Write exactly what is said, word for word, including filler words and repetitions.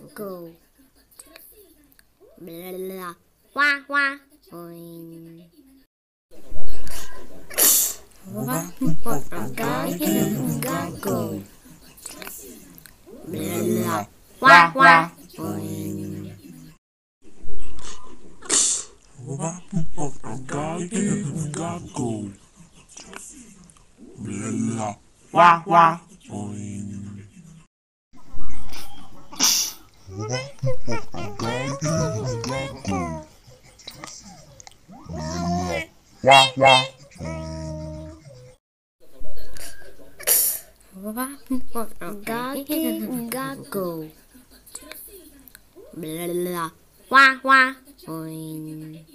go. Blah, blah. Wah, wah. Oing. Go. Blah, blah. Wah, wah. Oing. Go. Blah, wah, wah. Oing. Wah, wah. Gaggy, gaggo. Blah, blah. Wah, wah. Oing.